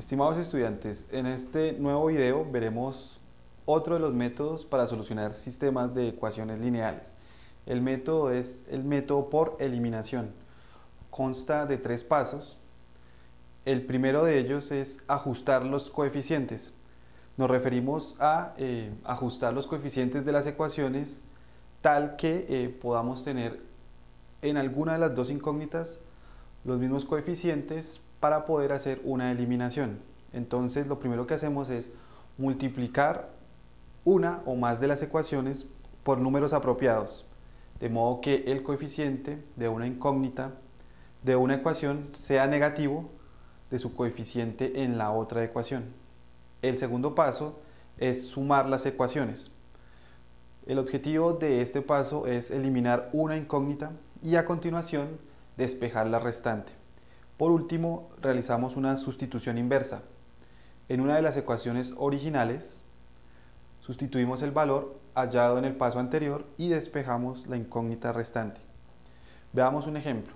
Estimados estudiantes, en este nuevo video veremos otro de los métodos para solucionar sistemas de ecuaciones lineales. El método es el método por eliminación. Consta de 3 pasos. El primero de ellos es ajustar los coeficientes. Nos referimos a ajustar los coeficientes de las ecuaciones tal que podamos tener en alguna de las dos incógnitas los mismos coeficientes para poder hacer una eliminación. Entonces lo primero que hacemos es multiplicar una o más de las ecuaciones por números apropiados, de modo que el coeficiente de una incógnita de una ecuación sea negativo de su coeficiente en la otra ecuación. El segundo paso es sumar las ecuaciones. El objetivo de este paso es eliminar una incógnita y a continuación despejar la restante. Por último, realizamos una sustitución inversa. En una de las ecuaciones originales, sustituimos el valor hallado en el paso anterior y despejamos la incógnita restante. Veamos un ejemplo.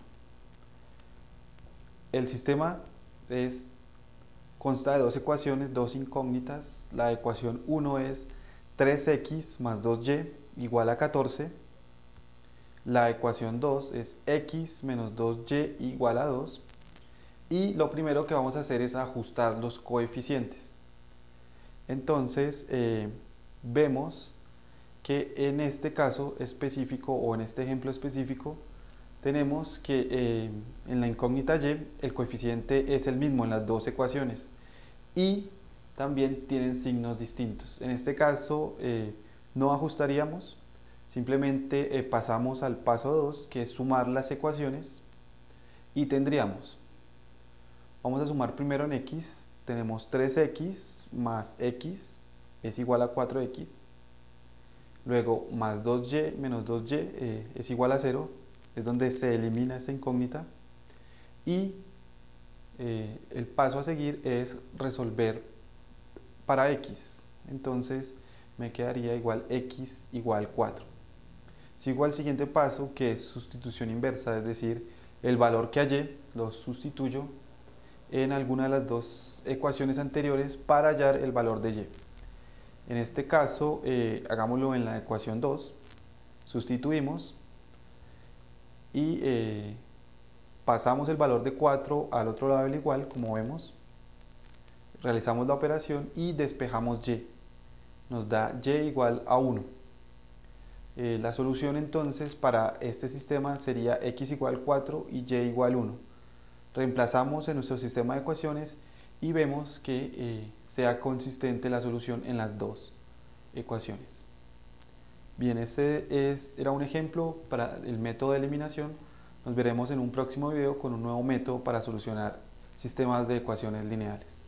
El sistema consta de dos ecuaciones, dos incógnitas. La ecuación 1 es 3x más 2y igual a 14. La ecuación 2 es x menos 2y igual a 2. Y lo primero que vamos a hacer es ajustar los coeficientes. Entonces vemos que en este caso específico o en este ejemplo específico tenemos que en la incógnita y el coeficiente es el mismo en las dos ecuaciones y también tienen signos distintos. En este caso no ajustaríamos, simplemente pasamos al paso 2, que es sumar las ecuaciones, y tendríamos, vamos a sumar primero en x, tenemos 3x más x es igual a 4x, luego más 2y menos 2y es igual a 0, es donde se elimina esta incógnita, y el paso a seguir es resolver para x, entonces me quedaría igual x igual 4. Sigo al siguiente paso, que es sustitución inversa, es decir, el valor que hallé lo sustituyo en alguna de las dos ecuaciones anteriores para hallar el valor de y. En este caso, hagámoslo en la ecuación 2, sustituimos y pasamos el valor de 4 al otro lado del igual, como vemos, realizamos la operación y despejamos y, nos da y igual a 1. La solución entonces para este sistema sería x igual 4 y y igual 1. Reemplazamos en nuestro sistema de ecuaciones y vemos que sea consistente la solución en las dos ecuaciones. Bien, era un ejemplo para el método de eliminación. Nos veremos en un próximo video con un nuevo método para solucionar sistemas de ecuaciones lineales.